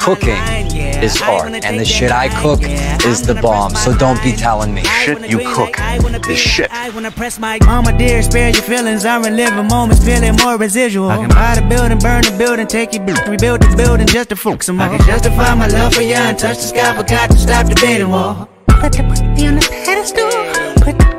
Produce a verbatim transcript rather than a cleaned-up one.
cooking is art, and the shit I cook is the bomb, so don't be telling me. Shit you cook is shit. Mama dear, spare your feelings, I'm reliving moments, feeling more residual. I can buy the building, burn the building, take it, rebuild the building just to fuck some more. I can justify my love for you and touch the sky, forgot to stop the beating wall. Put the pussy on the pedestal, put the